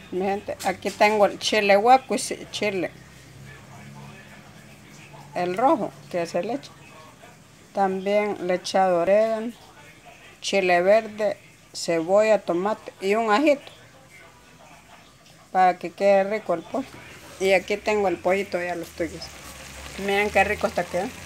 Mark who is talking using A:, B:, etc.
A: Mi gente, aquí tengo el chile hueco y chile, el rojo que se le echa. También le he echado orégano, chile verde, cebolla, tomate y un ajito para que quede rico el pollo. Y aquí tengo el pollito, ya lo estoy guisando. Miren qué rico está quedando.